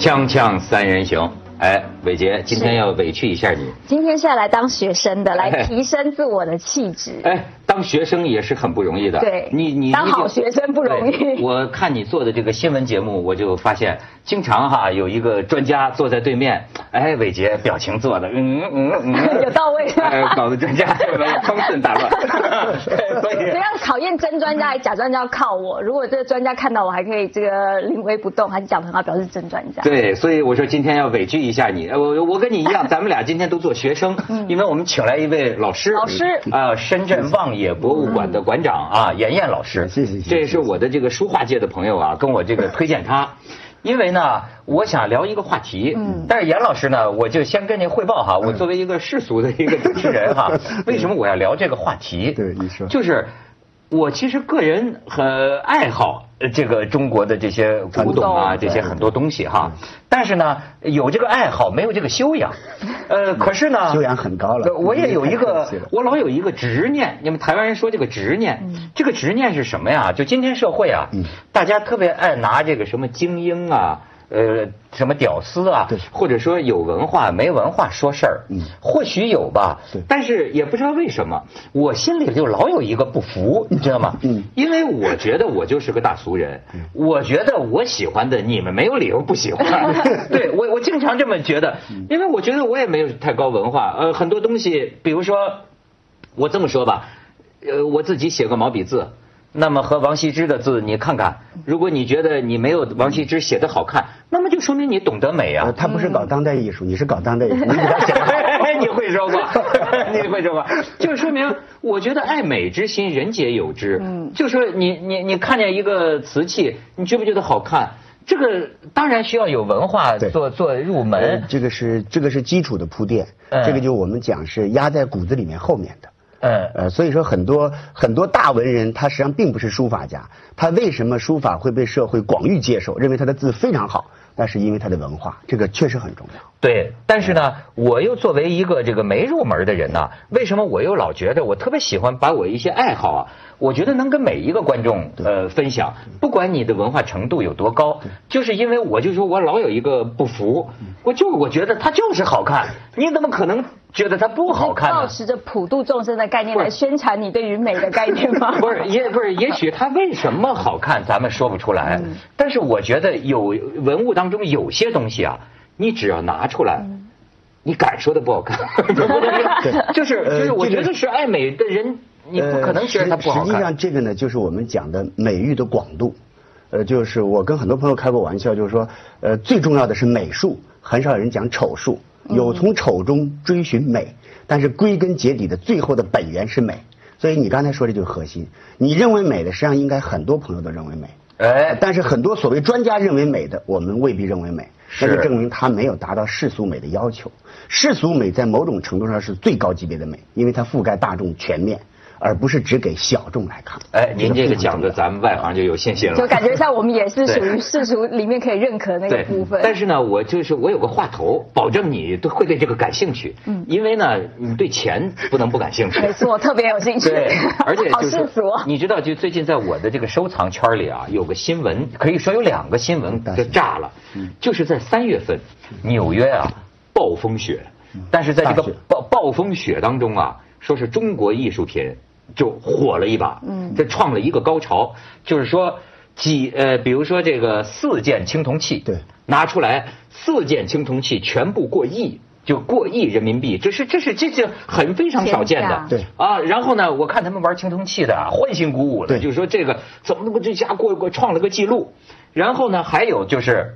锵锵三人行，哎，伟杰，今天要委屈一下你。 今天是要来当学生的，来提升自我的气质。 哎，当学生也是很不容易的。 对， 你当好学生不容易。 我看你做的这个新闻节目，我就发现经常哈有一个专家坐在对面，哎，伟杰表情做的有到位。 搞得专家方寸大乱。 所以要考验真专家，假专家要靠我。如果这个专家看到我还可以这个临危不动，还是讲得很好，表示真专家。 对，所以我说今天要委屈一下你。我跟你一样，咱们俩今天都做学生，因为我们请来一位老师。深圳望野博物馆的馆长啊，严燕老师。 谢谢。 这也是我的这个书画界的朋友啊，跟我这个推荐他。因为呢，我想聊一个话题，但是严老师呢，我就先跟您汇报哈，我作为一个世俗的一个主持人哈，为什么我要聊这个话题？ 对，你说。 就是我其实个人很爱好这个中国的这些古董啊，这些很多东西哈，但是呢，有这个爱好，没有这个修养。可是呢， 修养很高了。 我也有一个，我老有一个执念。你们台湾人说这个执念，这个执念是什么呀？就今天社会啊，大家特别爱拿这个什么精英啊。什么屌丝啊，或者说有文化没文化说事儿，或许有吧，但是也不知道为什么，我心里就老有一个不服，你知道吗？因为我觉得我就是个大俗人，我觉得我喜欢的你们没有理由不喜欢，对我经常这么觉得，因为我觉得我也没有太高文化，很多东西，比如说我这么说吧，我自己写个毛笔字。那么和王羲之的字你看看，如果你觉得你没有王羲之写的好看，那么就说明你懂得美啊。 他不是搞当代艺术，你是搞当代艺术，你给他写的。 你会说吧？你会说吧？就说明我觉得爱美之心人皆有之。就说你看见一个瓷器，你觉不觉得好看？这个当然需要有文化做入门。 这个是基础的铺垫，这个就我们讲是压在骨子里面后面的。所以说很多大文人他实际上并不是书法家，他为什么书法会被社会广域接受，认为他的字非常好，那是因为他的文化，这个确实很重要。 对，但是呢，我又作为一个这个没入门的人呢，为什么我又老觉得我特别喜欢把我一些爱好啊，我觉得能跟每一个观众分享，不管你的文化程度有多高，就是因为我就说我老有一个不服，我觉得它就是好看，你怎么可能觉得它不好看呢？ 抱持着普度众生的概念来宣传你对于美的概念吗？ 不是，也许它为什么好看，咱们说不出来。但是我觉得有文物当中有些东西啊，你只要拿出来，你敢说的不好看？就是我觉得是爱美的人，你不可能觉得它不好看。 实际上这个呢，就是我们讲的美育的广度。就是我跟很多朋友开过玩笑，就是说，最重要的是美术，很少有人讲丑术。有从丑中追寻美，但是归根结底的最后的本源是美。所以你刚才说的就是核心。你认为美的，实际上应该很多朋友都认为美。但是很多所谓专家认为美的，我们未必认为美，那就证明他没有达到世俗美的要求。世俗美在某种程度上是最高级别的美，因为它覆盖大众全面，而不是只给小众来看。 您这个讲的咱们外行就有信心了， 就感觉像我们也是属于世俗里面可以认可的那个部分。 但是呢，我有个话头，保证你会对这个感兴趣。因为呢，你对钱不能不感兴趣。 没错，特别有兴趣。 对，而且好世俗。 你知道，就最近在我的这个收藏圈里啊，有个新闻，可以说有2个新闻就炸了，就是在3月份，纽约啊暴风雪，但是在这个暴风雪当中啊，说是中国艺术品就火了一把，这创了一个高潮，就是说比如说这个4件青铜器， 对， 拿出来4件青铜器全部过亿。就过亿人民币，这是很非常少见的， 对啊。然后呢，我看他们玩青铜器的欢欣鼓舞的，就是说这个怎么这家创了个记录。然后呢，还有就是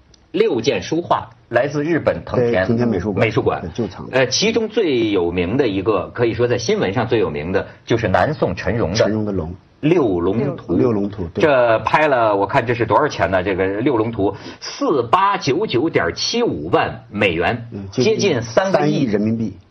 6件书画来自日本藤田美术馆旧藏。 其中最有名的一个，可以说在新闻上最有名的就是南宋陈荣的龙。 六龙图，这拍了，我看这是多少钱呢？这个六龙图4899.75万美元，接近3个亿人民币。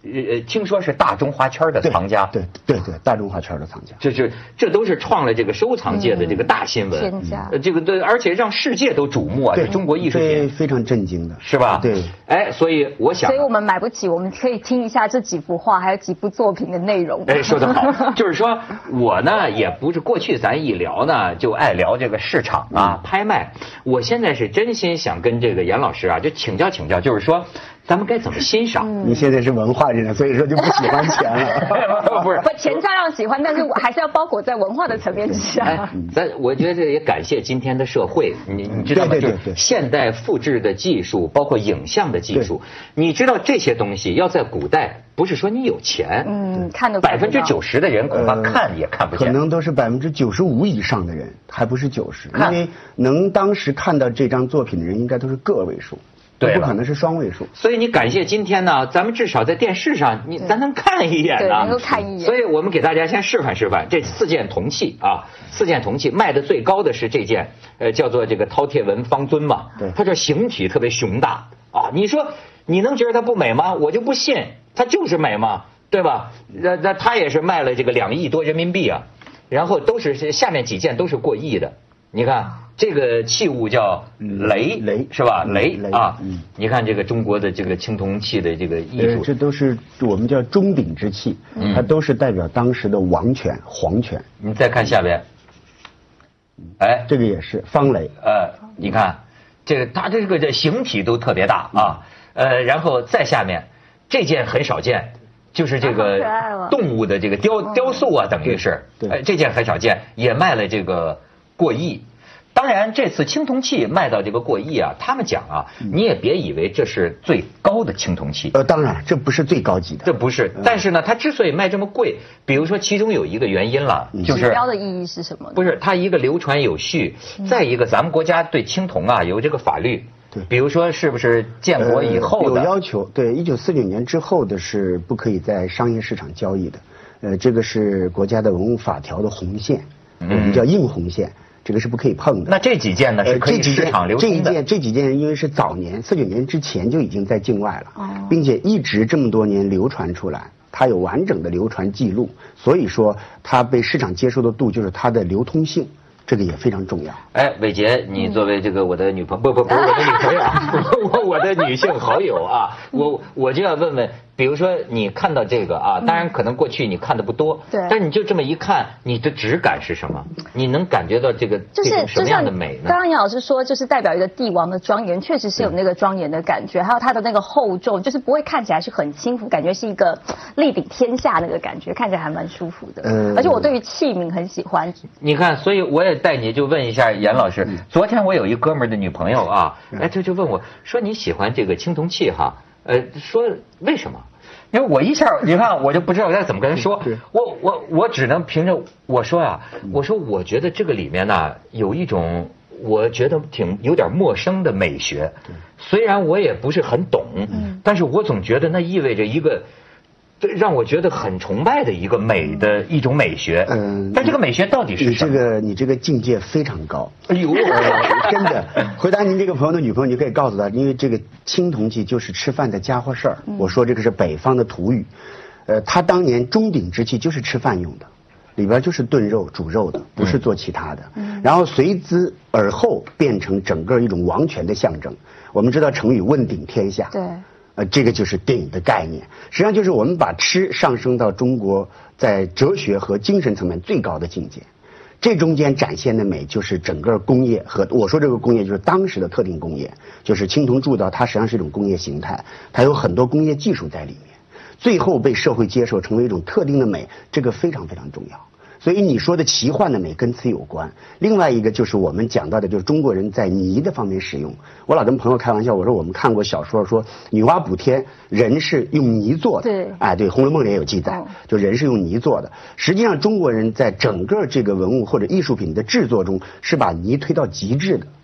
听说是大中华圈的藏家。 对，大中华圈的藏家。 这都是创了这个收藏界的这个大新闻。 天价。 这个对，而且让世界都瞩目啊！这中国艺术品非常震惊的， 是吧？ 对。 哎，所以我想， 所以我们买不起，我们可以听一下这几幅画还有几部作品的内容。 哎，说得好，就是说我呢也不是过去咱一聊呢就爱聊这个市场啊、拍卖，我现在是真心想跟这个严老师啊就请教，就是说咱们该怎么欣赏？ 你现在是文化人，所以说就不喜欢钱了。 不是， 钱照样喜欢，但是还是要包裹在文化的层面之下。 我觉得也感谢今天的社会，你知道吗？ 对， 就是现代复制的技术，包括影像的技术，你知道这些东西要在古代，不是说你有钱， 看得 90%的人恐怕看也看不见， 可能都是95%以上的人，还不是90%，因为能当时看到这张作品的人，应该都是个位数。对，不可能是双位数。 所以你感谢今天呢，咱们至少在电视上，咱能看一眼呢， 能够看一眼。 所以我们给大家先示范这4件铜器啊，4件铜器卖的最高的是这件，叫做这个饕餮纹方尊嘛， 对， 它这形体特别雄大啊，你说你能觉得它不美吗？我就不信，它就是美嘛，对吧？那它也是卖了这个2亿多人民币啊，然后都是下面几件都是过亿的，你看。这个器物叫雷是吧？雷啊，你看这个中国的这个青铜器的这个艺术， 这都是我们叫钟鼎之器，它都是代表当时的王权、皇权。 你再看下边，哎， 这个也是方雷， 你看这个它这个形体都特别大啊，然后再下面这件很少见。就是这个动物的这个雕塑啊，等于是，这件很少见，也卖了这个过亿。当然，这次青铜器卖到这个过亿啊，他们讲啊，你也别以为这是最高的青铜器。 当然，这不是最高级的， 这不是。但是呢，它之所以卖这么贵，比如说其中有一个原因了，就是指标的意义是什么？ 不是，它一个流传有序，再一个咱们国家对青铜啊有这个法律。 对， 比如说是不是建国以后的有要求？对，1949年之后的是不可以在商业市场交易的。这个是国家的文物法条的红线，我们叫硬红线。这个是不可以碰的。 那这几件呢是可以市场流通的。 这几件因为是早年49年之前就已经在境外了，并且一直这么多年流传出来，它有完整的流传记录，所以说它被市场接受的度就是它的流通性，这个也非常重要。 哎，伟杰，你作为这个我的女朋友，不是我的女朋友，我的女性好友啊，我就要问问。比如说你看到这个啊，当然可能过去你看的不多， 对， 但你就这么一看，你的质感是什么？你能感觉到这个这种什么样的美呢？ 刚刚杨老师说，就是代表一个帝王的庄严，确实是有那个庄严的感觉，还有它的那个厚重，就是不会看起来是很轻浮，感觉是一个立顶天下那个感觉，看起来还蛮舒服的。而且我对于器皿很喜欢。 你看，所以我也带你就问一下严老师，昨天我有一哥们儿的女朋友啊，哎，他就问我说你喜欢这个青铜器哈？说为什么？因为我一下你看我就不知道该怎么跟他说，我只能凭着我说啊，我说我觉得这个里面呢有一种我觉得有点陌生的美学，虽然我也不是很懂，但是我总觉得那意味着一个让我觉得很崇拜的一个美的一种美学。但这个美学到底是什么？ 你这个境界非常高。 哎呦， 真的。回答您这个朋友的女朋友，你可以告诉她，因为这个青铜器就是吃饭的家伙事儿。我说这个是北方的土语。他当年钟鼎之器就是吃饭用的，里边就是炖肉、煮肉的，不是做其他的。然后随之而后变成整个一种王权的象征。我们知道成语问鼎天下。 对。 这个就是鼎的概念，实际上就是我们把吃上升到中国在哲学和精神层面最高的境界。这中间展现的美就是整个工业，和我说这个工业就是当时的特定工业，就是青铜铸造，它实际上是一种工业形态，它有很多工业技术在里面，最后被社会接受成为一种特定的美，这个非常非常重要。所以你说的奇幻的美跟此有关。另外一个就是我们讲到的，就是中国人在泥的方面使用。我老跟朋友开玩笑，我说我们看过小说说女娲补天，人是用泥做的。 对， 哎，对，《红楼梦》里也有记载，就人是用泥做的。实际上中国人在整个这个文物或者艺术品的制作中，是把泥推到极致的。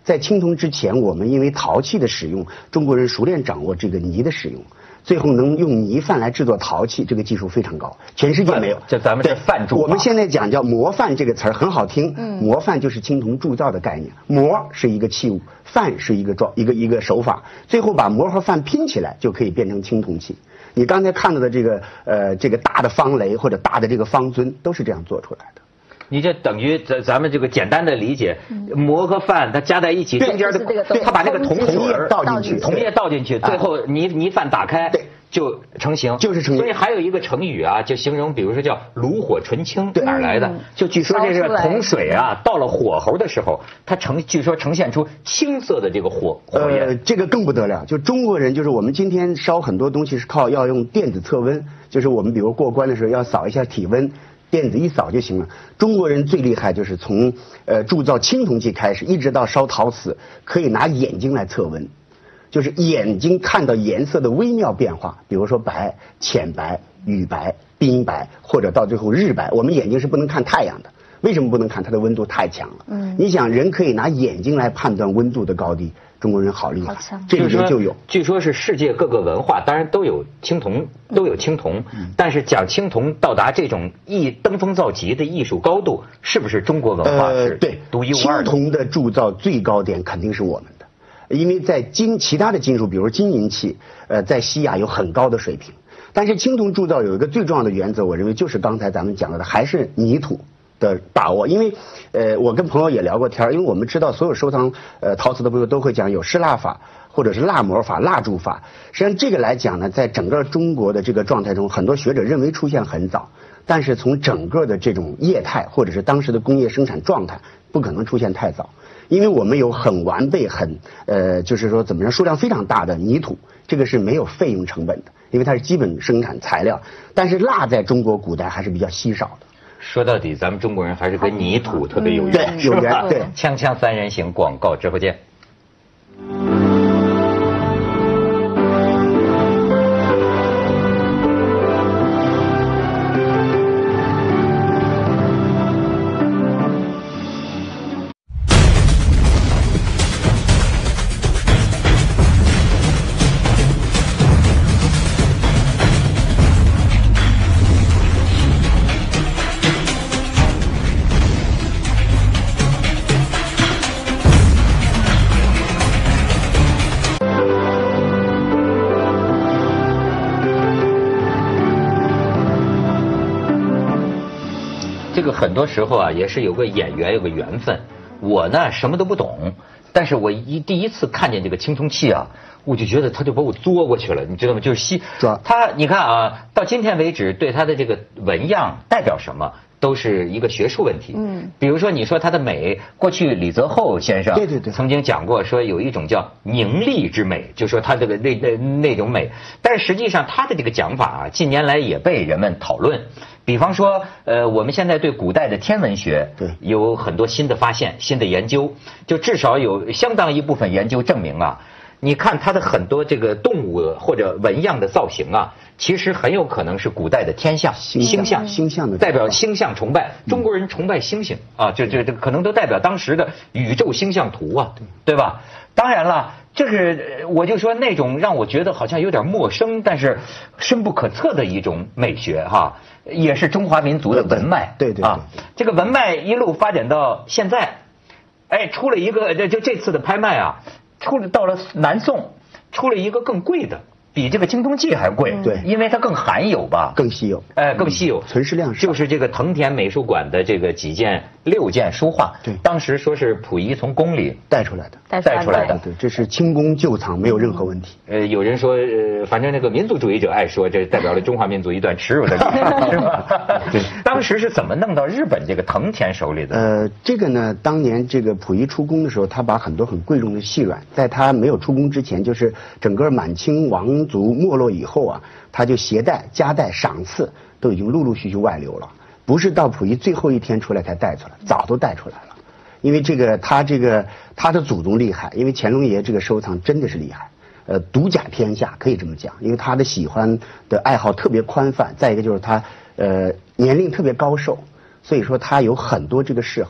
在青铜之前，我们因为陶器的使用，中国人熟练掌握这个泥的使用。最后能用泥范来制作陶器，这个技术非常高，全世界没有。 就咱们这范铸， 我们现在讲叫模范这个词儿很好听，模范就是青铜铸造的概念，模是一个器物，范是一个手法，最后把模和范拼起来就可以变成青铜器。你刚才看到的这个大的方雷或者大的这个方尊都是这样做出来的。 你这等于咱们这个简单的理解，模和范它加在一起，中间的它把那个铜水倒进去， 铜液倒进去，最后泥范打开，就成型， 就是成型。 所以还有一个成语啊，就形容，比如说叫炉火纯青，哪儿来的？就据说这个铜水啊，到了火候的时候，它据说呈现出青色的这个火焰。 这个更不得了，就中国人就是我们今天烧很多东西是要用电子测温，就是我们比如过关的时候要扫一下体温。电子一扫就行了。中国人最厉害就是从铸造青铜器开始，一直到烧陶瓷，可以拿眼睛来测温，就是眼睛看到颜色的微妙变化，比如说白、浅白、羽白、冰白，或者到最后日白。我们眼睛是不能看太阳的，为什么不能看？它的温度太强了。你想人可以拿眼睛来判断温度的高低。中国人好厉害，这里面就有。 据说是世界各个文化，当然都有青铜，但是讲青铜到达这种登峰造极的艺术高度，是不是中国文化是独一无二的？ 青铜的铸造最高点肯定是我们的，因为在其他的金属，比如金银器，在西亚有很高的水平，但是青铜铸造有一个最重要的原则，我认为就是刚才咱们讲到的，还是泥土的把握。因为我跟朋友也聊过天，因为我们知道所有收藏陶瓷的朋友都会讲有失蜡法或者是蜡模法、蜡铸法。实际上这个来讲呢，在整个中国的这个状态中，很多学者认为出现很早，但是从整个的这种业态或者是当时的工业生产状态，不可能出现太早。因为我们有很完备、就是说怎么样数量非常大的泥土，这个是没有费用成本的，因为它是基本生产材料。但是蜡在中国古代还是比较稀少的。 说到底，咱们中国人还是跟泥土特别有缘， 对，有缘。对， 锵锵三人行，广告之后见。这个很多时候啊，也是有个眼缘，有个缘分。我呢什么都不懂，但是我第一次看见这个青铜器啊，我就觉得他就把我作过去了，你知道吗？就是他，你看啊，到今天为止，对他的这个纹样代表什么，都是一个学术问题。比如说你说它的美，过去李泽厚先生曾经讲过，说有一种叫凝丽之美，就说他这个那种美。但是实际上他的这个讲法啊，近年来也被人们讨论。比方说，我们现在对古代的天文学有很多新的发现、新的研究，就至少有相当一部分研究证明啊，你看它的很多这个动物或者纹样的造型啊，其实很有可能是古代的天象、星象的代表星象崇拜。中国人崇拜星星啊，这可能都代表当时的宇宙星象图啊，对吧？当然了，这个我就说那种让我觉得好像有点陌生，但是深不可测的一种美学哈，也是中华民族的文脉。对啊，这个文脉一路发展到现在，出了一个就这次的拍卖啊，到了南宋，出了一个更贵的。比这个青铜器还贵，对，因为它更罕有吧， 更稀有， 更稀有， 存世量少。 就是这个藤田美术馆的这个6件书画，对，当时说是溥仪从宫里带出来的，对，这是清宫旧藏，没有任何问题。 有人说，反正那个民族主义者爱说，这代表了中华民族一段耻辱的历史，是吧？对，当时是怎么弄到日本这个藤田手里的？ 这个呢，当年这个溥仪出宫的时候，他把很多很贵重的细软，在他没有出宫之前，就是整个满清王族没落以后啊，他就携带、加带、赏赐都已经陆陆续续外流了，不是到溥仪最后一天出来才带出来，早都带出来了。因为他的祖宗厉害，因为乾隆爷这个收藏真的是厉害，独甲天下可以这么讲，因为他的喜欢的爱好特别宽泛，再一个就是他年龄特别高寿，所以说他有很多这个嗜好。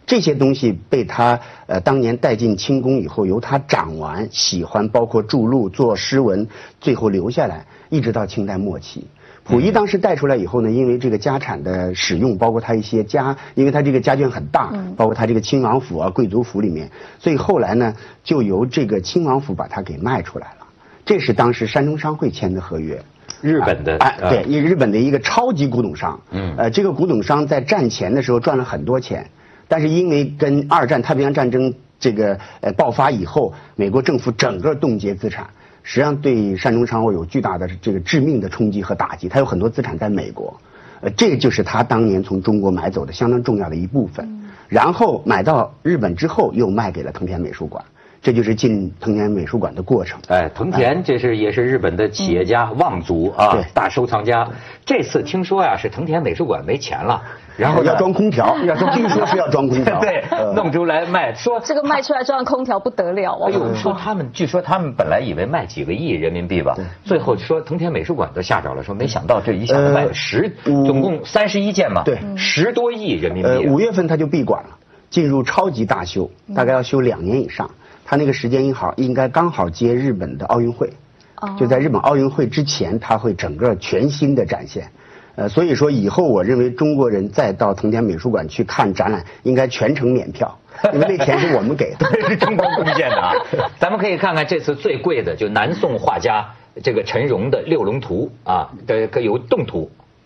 这些东西被他当年带进清宫以后，由他掌玩喜欢，包括著录做诗文，最后留下来，一直到清代末期。溥仪当时带出来以后呢，因为这个家产的使用，包括他一些因为他这个家眷很大，包括他这个亲王府啊、贵族府里面，所以后来呢，就由这个亲王府把它给卖出来了。这是当时山东商会签的合约。 日本的对，日本的一个超级古董商。这个古董商在战前的时候赚了很多钱。但是因为跟2战太平洋战争这个爆发以后，美国政府整个冻结资产，实际上对山东商会有巨大的这个致命的冲击和打击。他有很多资产在美国，这就是他当年从中国买走的相当重要的一部分。然后买到日本之后，又卖给了藤田美术馆。这就是进藤田美术馆的过程。 藤田这也是日本的企业家望族啊，大收藏家。这次听说呀，是藤田美术馆没钱了，然后要装空调，据说是要装空调， 对，弄出来卖。说这个卖出来装空调不得了啊！ 哎呦，据说他们本来以为卖几个亿人民币吧，最后说藤田美术馆都吓着了，说没想到这一下子卖了总共31件嘛， 对 ，10多亿人民币。 5月份他就闭馆了，进入超级大修，大概要修2年以上。他那个时间应该刚好接日本的奥运会，就在日本奥运会之前，他会整个全新的展现。所以说以后我认为中国人再到藤田美术馆去看展览，应该全程免票，因为那钱是我们给的， 是中国贡献的啊。咱们可以看看这次最贵的，就南宋画家这个陈荣的六龙图啊的有动图，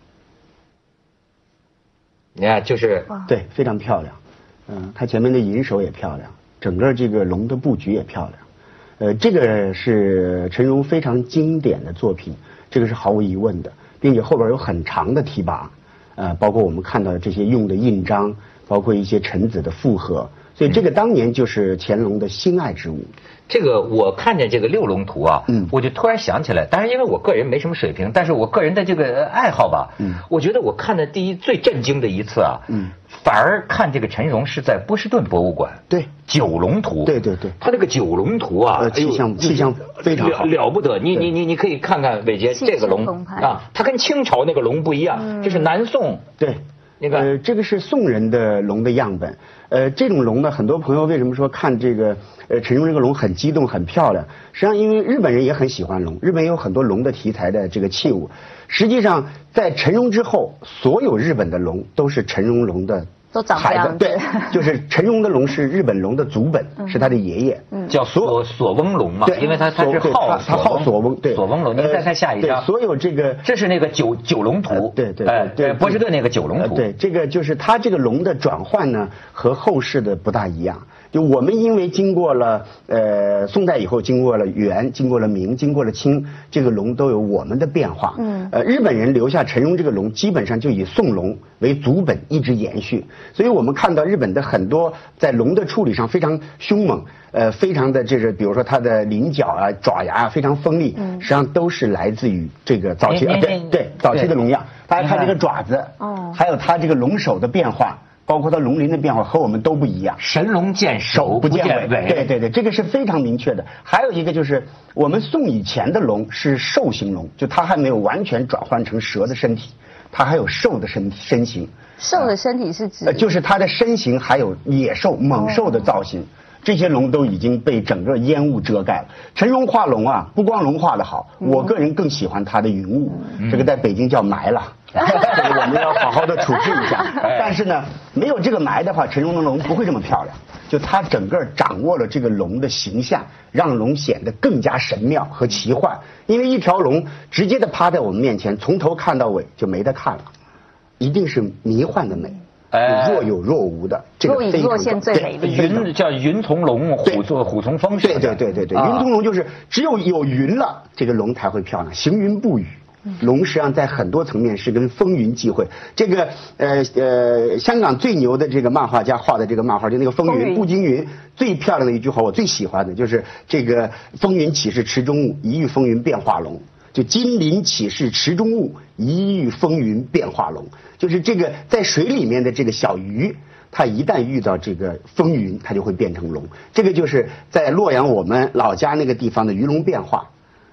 你看就是对，非常漂亮。它前面的银手也漂亮。整个这个龙的布局也漂亮，这个是陈荣非常经典的作品，这个是毫无疑问的，并且后边有很长的提拔，包括我们看到的这些用的印章，包括一些臣子的附和，所以这个当年就是乾隆的心爱之物。 这个我看见这个六龙图啊，我就突然想起来，当然因为我个人没什么水平，但是我个人的这个爱好吧，我觉得我看的最震惊的一次啊，反而看这个陈荣是在波士顿博物馆， 对， 九龙图， 对， 他这个九龙图啊， 气象非常好， 了不得，你可以看看伟杰这个龙啊，它跟清朝那个龙不一样，这是南宋， 对。 那个这个是宋人的龙的样本。这种龙呢，很多朋友为什么说看这个陈荣这个龙很激动、很漂亮？实际上，因为日本人也很喜欢龙，日本也有很多龙的题材的这个器物。实际上，在陈荣之后，所有日本的龙都是陈荣龙的孩子，对，就是陈荣的龙是日本龙的祖本，是他的爷爷， 叫索翁龙嘛，因为他是号索翁，对， 索翁龙。您再看下一张， 所有这是那个九龙图， 对， 波士顿那个九龙图， 对，这个就是他这个龙的转换呢，和后世的不大一样。就我们因为经过了宋代以后，经过了元，经过了明，经过了清，这个龙都有我们的变化。日本人留下陈荣这个龙，基本上就以宋龙为祖本，一直延续。所以我们看到日本的很多在龙的处理上非常凶猛，非常的这个，比如说它的鳞角啊、爪牙啊非常锋利，实际上都是来自于这个早期早期的龙样。大家看这个爪子，还有它这个龙首的变化。包括它龙鳞的变化和我们都不一样， 神龙见首不见尾。 对，这个是非常明确的。还有一个就是我们宋以前的龙是兽形龙，就它还没有完全转换成蛇的身体，它还有兽的身形。 兽的身体是指？ 就是它的身形还有野兽、猛兽的造型。这些龙都已经被整个烟雾遮盖了。陈荣画龙啊，不光龙画得好，我个人更喜欢他的云雾，这个在北京叫埋了，这个我们要好好的处置一下。但是呢，没有这个埋的话，陈荣的龙不会这么漂亮。就他整个掌握了这个龙的形象，让龙显得更加神妙和奇幻。因为一条龙直接的趴在我们面前，从头看到尾就没得看了，一定是迷幻的美。若有若无的，这个若隐若现最美丽。 叫云从龙，虎从风。 对，云从龙就是只有云了，这个龙才会漂亮。行云布雨，龙实际上在很多层面是跟风云际会。这个香港最牛的这个漫画家画的这个漫画，就那个风云步惊云，最漂亮的一句话，我最喜欢的就是这个风云起是池中物，一遇风云变化龙。就金鳞起是池中物，一遇风云变化龙。就是这个在水里面的这个小鱼，它一旦遇到这个风云，它就会变成龙。这个就是在洛阳我们老家那个地方的鱼龙变化。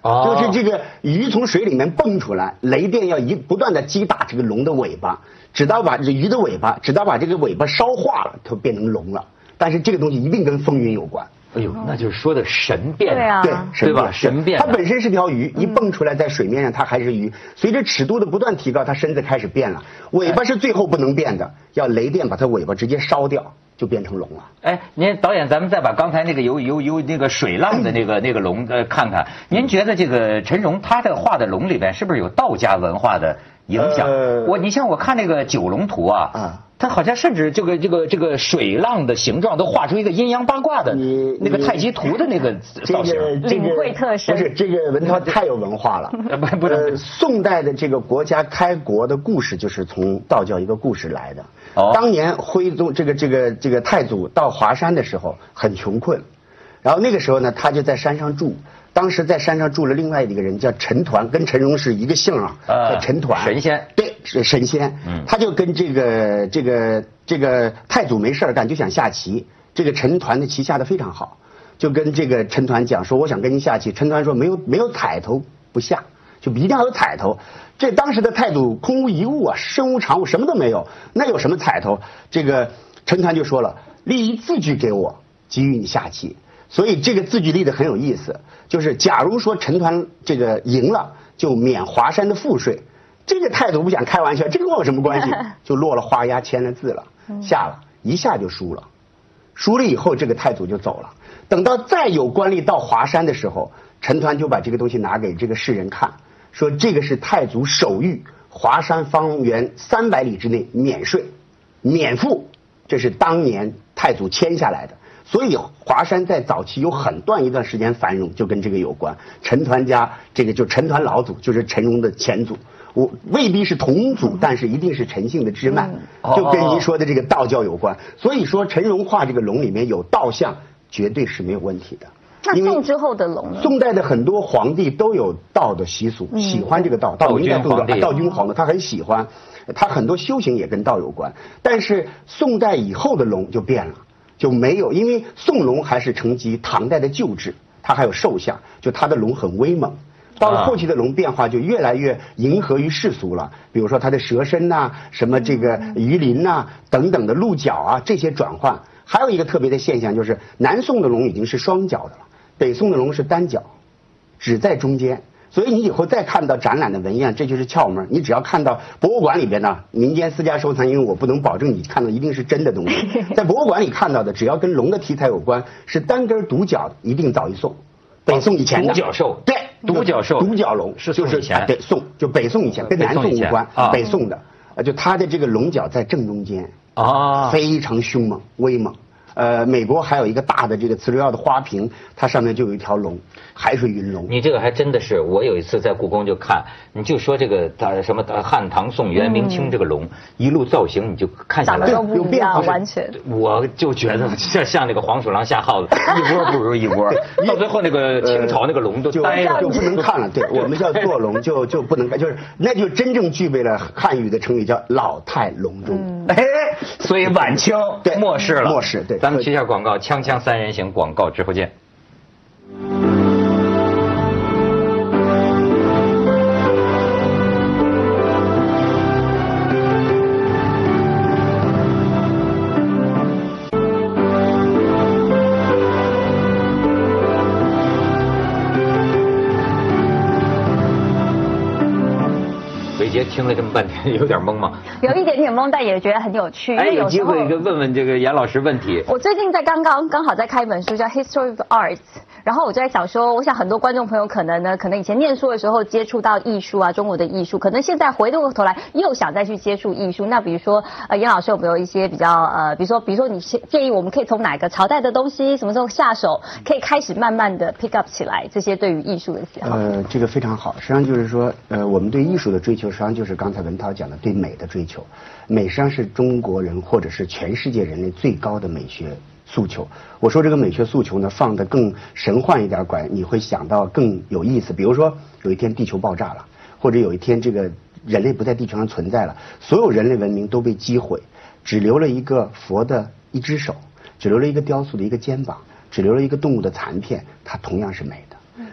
就是这个鱼从水里面蹦出来，雷电要不断的击打这个龙的尾巴，直到把鱼的尾巴，直到把这个尾巴烧化了，它变成龙了。但是这个东西一定跟风云有关。 哎呦，那就是说的神变， 对啊， 对吧？神变， 它本身是条鱼，一蹦出来在水面上，它还是鱼。随着尺度的不断提高，它身子开始变了。尾巴是最后不能变的，要雷电把它尾巴直接烧掉，就变成龙了。 哎，您导演，咱们再把刚才那个有那个水浪的那个龙看看，您觉得这个陈荣他的画的龙里边是不是有道家文化的影响？你像我看那个九龙图啊。他好像甚至这个水浪的形状都画出一个阴阳八卦的那个太极图的那个造型， 领会特深。 不是这个文涛太有文化了。宋代的这个国家开国的故事就是从道教一个故事来的。当年徽宗这个太祖到华山的时候很穷困，然后那个时候呢，他就在山上住。当时在山上住了另外一个人叫陈抟，跟陈荣是一个姓啊，叫陈抟。 神仙。 对，是神仙。他就跟这个太祖没事干，就想下棋。这个陈抟的棋下的非常好，就跟这个陈抟讲说，我想跟你下棋。陈抟说没有彩头不下，就一定要有彩头。这当时的太祖空无一物啊，身无长物，什么都没有，那有什么彩头？这个陈抟就说了，立一字据给我，给予你下棋。所以这个字据立得很有意思，就是假如说陈抟这个赢了，就免华山的赋税。这个太祖不想开玩笑，这跟我有什么关系？就落了花押，签了字了，下了一下就输了。输了以后，这个太祖就走了。等到再有官吏到华山的时候，陈抟就把这个东西拿给这个世人看，说这个是太祖手谕，华山方圆300里之内免税、免赋，这是当年太祖签下来的。所以华山在早期有很短一段时间繁荣，就跟这个有关。陈抟家这个就陈抟老祖，就是陈荣的前祖，我未必是同祖，但是一定是陈姓的支脉，就跟您说的这个道教有关。所以说陈荣画这个龙里面有道像，绝对是没有问题的。 那宋之后的龙呢？ 宋代的很多皇帝都有道的习俗，喜欢这个道。 道君皇帝， 道君皇帝他很喜欢，他很多修行也跟道有关。但是宋代以后的龙就变了。就没有，因为宋龙还是承继唐代的旧制，它还有兽像，就它的龙很威猛。到了后期的龙变化就越来越迎合于世俗了，比如说它的蛇身呐、什么这个鱼鳞呐等等的鹿角啊这些转换。还有一个特别的现象就是南宋的龙已经是双角的了，北宋的龙是单角，只在中间。所以你以后再看到展览的文样，这就是窍门。你只要看到博物馆里边呢，民间私家收藏，因为我不能保证你看到一定是真的东西，在博物馆里看到的，只要跟龙的题材有关，是单根独角的，一定早于宋。北宋以前的独角兽， 对， 独角兽， 独角龙是宋以前， 对，宋就北宋以前，跟南宋无关，北宋的，就它的这个龙角在正中间啊，非常凶猛威猛。美国还有一个大的这个磁流药的花瓶，它上面就有一条龙，海水云龙。 你这个还真的是，我有一次在故宫就看，你就说这个什么汉唐宋元明清这个龙，一路造型你就看下来有变化，完全。 我就觉得像那个黄鼠狼下耗子，一窝不如一窝。到最后那个清朝那个龙都呆了， 就不能看了。对，我们叫做龙就不能看，就是那就真正具备了汉语的成语叫老态龙钟。 哎，所以晚清末世了， 末世对。 咱们去下广告，锵锵三人行，广告之后见。听了这么半天，有点懵吗？ 有一点点懵，但也觉得很有趣。 哎，有机会问问这个严老师问题。 我最近在刚好在看一本书，叫《History of Arts》，然后我就在想说，我想很多观众朋友可能以前念书的时候接触到艺术啊，中国的艺术，可能现在回过头来又想再去接触艺术。那比如说，严老师有没有一些比较比如说你建议我们可以从哪个朝代的东西，什么时候下手，可以开始慢慢的 pick up 起来这些对于艺术的喜好？ 这个非常好。实际上就是说，我们对艺术的追求，实际上就是刚才文涛讲的对美的追求。美实际上是中国人或者是全世界人类最高的美学诉求。我说这个美学诉求呢，放得更神幻一点管，你会想到更有意思。比如说有一天地球爆炸了，或者有一天这个人类不在地球上存在了，所有人类文明都被击毁，只留了一个佛的一只手，只留了一个雕塑的一个肩膀，只留了一个动物的残片，它同样是美的。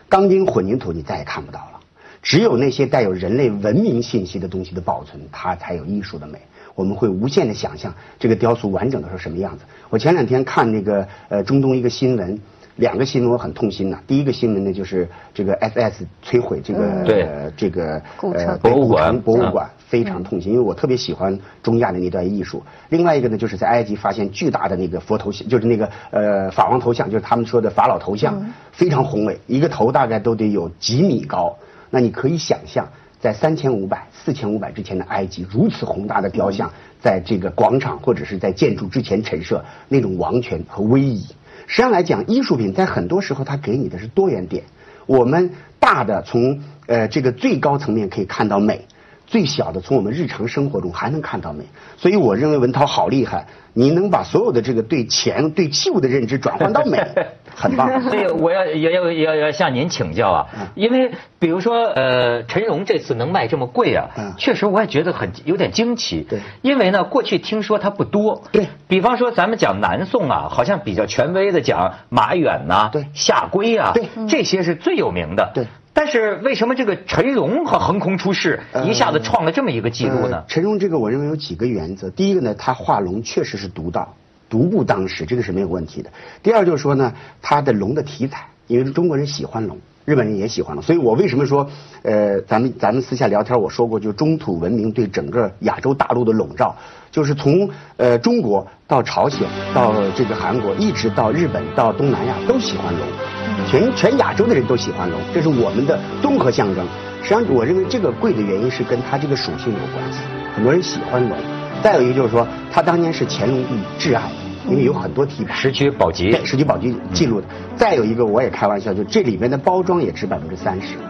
钢筋混凝土你再也看不到了，只有那些带有人类文明信息的东西的保存，它才有艺术的美。我们会无限的想象这个雕塑完整的时候什么样子。我前2天看那个中东一个新闻，2个新闻我很痛心呐。第一个新闻呢就是这个 SS 摧毁这个这个博物馆，非常痛心，因为我特别喜欢中亚的那段艺术。另外一个呢就是在埃及发现巨大的那个佛头像，就是那个法王头像，就是他们说的法老头像，非常宏伟，一个头大概都得有几米高。那你可以想象，在3500、4500之前的埃及，如此宏大的雕像，在这个广场或者是在建筑之前陈设，那种王权和威仪。实际上来讲，艺术品在很多时候它给你的是多元点。我们大的从这个最高层面可以看到美，最小的从我们日常生活中还能看到美。所以我认为文涛好厉害，你能把所有的这个对钱、对器物的认知转换到美，很棒。 所以我要向您请教啊，因为比如说陈荣这次能卖这么贵啊，确实我也觉得有点惊奇。 对， 因为呢过去听说它不多。 对， 比方说咱们讲南宋啊，好像比较权威的讲马远呐、 对， 夏圭啊， 对， 这些是最有名的。 对。 但是为什么这个陈荣和横空出世，一下子创了这么一个记录呢？ 陈荣这个我认为有几个原则。第一个呢，他画龙确实是独到，独步当时，这个是没有问题的。第二就是说呢，他的龙的题材，因为中国人喜欢龙，日本人也喜欢龙，所以我为什么说，咱们私下聊天我说过，就中土文明对整个亚洲大陆的笼罩，就是从中国到朝鲜到这个韩国，一直到日本到东南亚都喜欢龙。全亚洲的人都喜欢龙，这是我们的综合象征。实际上，我认为这个贵的原因是跟它这个属性有关系，很多人喜欢龙。再有一个就是说，它当年是乾隆帝挚爱，因为有很多题牌， 石渠宝笈， 对，石渠宝笈记录的。再有一个，我也开玩笑，就这里面的包装也值30%。